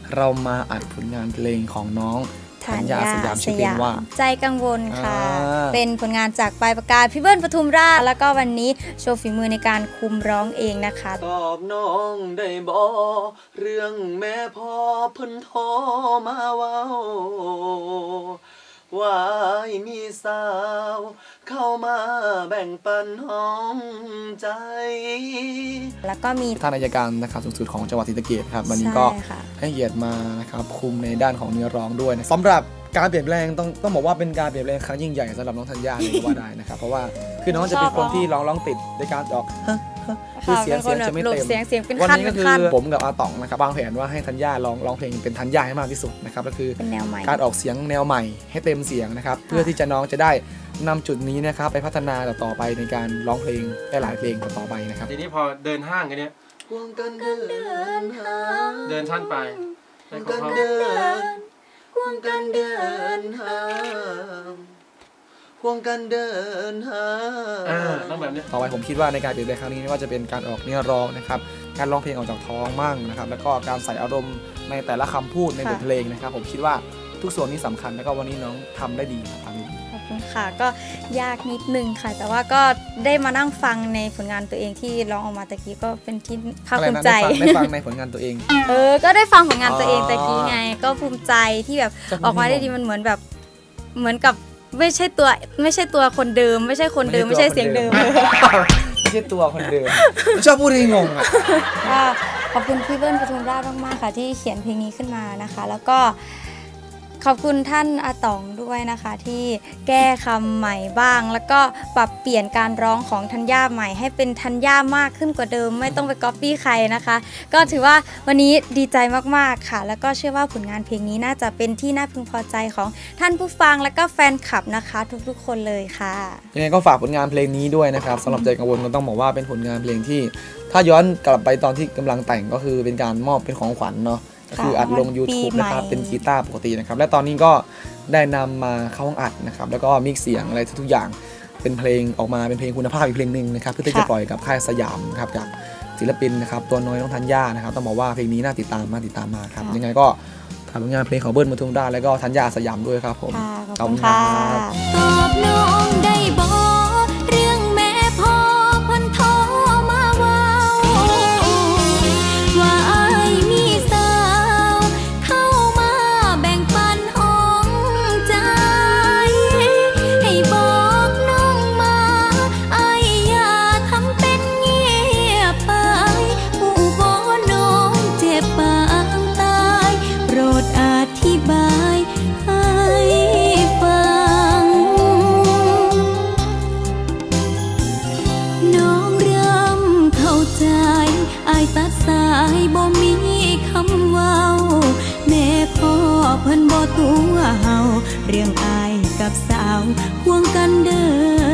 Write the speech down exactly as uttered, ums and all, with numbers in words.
เรามาอัดผลงานเพลงของน้องธัญญาสยามชื่อเพลงว่าใจกังวลค่ะเป็นผลงานจากปลายปากกาพี่เบิ้ลปทุมราชแล้วก็วันนี้โชว์ฝีมือในการคุมร้องเองนะคะตอบน้องได้บ่เรื่องแม่พ่อเพิ่นโทรมาเว้าว่ามีสาวเข้ามาแบ่งปันห้องใจแล้วก็มีท่านอัยการนะครับสูงสุดของจังหวัดศรีสะเกษครับวันนี้ก็ให้เกียรติมานะครับคุมในด้านของเนื้อร้องด้วยนะสำหรับการเปลี่ยนแปลงต้องต้องบอกว่าเป็นการเปลี่ยนแปลงครั้งยิ่งใหญ่สำหรับน้องธัญญาเลยก็ว่าได้นะครับเพราะว่าคือน้องจะเป็นคนที่ร้องร้องติดในการออกคือเสียงเสียงจะไม่เต็มวันนี้ก็คือผมกับอาต๋องนะครับวางแผนว่าให้ธัญญาร้องร้องเพลงเป็นธัญญาให้มากที่สุดนะครับก็คือการออกเสียงแนวใหม่ให้เต็มเสียงนะครับเพื่อที่จะน้องจะได้นำจุดนี้นะครับไปพัฒนาต่อไปในการร้องเพลงได้หลายเพลงต่อไปนะครับทีนี้พอเดินห้างกันเนี้ยควงกันเดินเดินท่านไปควงกันเดินควงกันเดินห้างควงกันเดินห้างต้องแบบนี้ต่อไปผมคิดว่าในการเปลี่ยนแปลงครั้งนี้ไม่ว่าจะเป็นการออกเนื้อร้องนะครับการร้องเพลงออกจากท้องมั่งนะครับแล้วก็การใส่อารมณ์ในแต่ละคำพูดในบทเพลงนะครับผมคิดว่าทุกส่วนนี้สำคัญแล้วก็วันนี้น้องทำได้ดีครับขอบคุณค่ะก็ยากนิดนึงค่ะแต่ว่าก็ได้มานั่งฟังในผลงานตัวเองที่ร้องออกมาตะกี้ก็เป็นที่ภาคภูมิใจได้ฟังในผลงานตัวเองเออก็ได้ฟังผลงานตัวเองตะกี้ไงก็ภูมิใจที่แบบออกมาได้ดีมันเหมือนแบบเหมือนกับไม่ใช่ตัวไม่ใช่ตัวคนเดิมไม่ใช่คนเดิมไม่ใช่เสียงเดิมไม่ใช่ตัวคนเดิมชอบพูดให้งงอ่ะขอบคุณพี่เบิ้ลปทุมราชมากๆค่ะที่เขียนเพลงนี้ขึ้นมานะคะแล้วก็ขอบคุณท่านอาต๋องด้วยนะคะที่แก้คำใหม่บ้างแล้วก็ปรับเปลี่ยนการร้องของธัญญาใหม่ให้เป็นธัญญามากขึ้นกว่าเดิมไม่ต้องไปก๊อปปี้ใครนะคะก็ถือว่าวันนี้ดีใจมากๆค่ะแล้วก็เชื่อว่าผลงานเพลงนี้น่าจะเป็นที่น่าพึงพอใจของท่านผู้ฟังและก็แฟนคลับนะคะทุกๆคนเลยค่ะยังไงก็ฝากผลงานเพลงนี้ด้วยนะครับสำหรับใจกังวลก็ต้องบอกว่าเป็นผลงานเพลงที่ถ้าย้อนกลับไปตอนที่กำลังแต่งก็คือเป็นการมอบเป็นของขวัญเนาะคืออัดลง ยูทูบ นะครับเป็นกีตาร์ปกตินะครับและตอนนี้ก็ได้นำมาเข้าห้องอัดนะครับแล้วก็มิกซ์เสียงอะไรทุกอย่างเป็นเพลงออกมาเป็นเพลงคุณภาพอีกเพลงหนึ่งนะครับเพื่อที่จะปล่อยกับค่ายสยามนะครับจากศิลปินนะครับตัวน้อยน้องธัญญานะครับต้องบอกว่าเพลงนี้น่าติดตามมาติดตามมาครับยังไงก็ทำงานเพลงของเบิ้ลปทุมราชแล้วก็ธัญญาสยามด้วยครับผมขอบคุณค่ะตอบน้องได้บ่เรื่องแม่พ่อเพิ่นโทรมาว่าว่าอ้ายมีสาวเข้ามาแบ่งปันห้องใจให้บอกน้องมาอ้ายอย่าทำเป็นเงียบไปผู้บ่น้องเจ็บปางตายโปรดอธิบายให้ฟังน้องเริ่มเข้าใจอายตัดสายบ่มีคำเว้าแม่พ่อเพิ่นบ่ตัวเฮาเรื่องอายกับสาวควงกันเดิ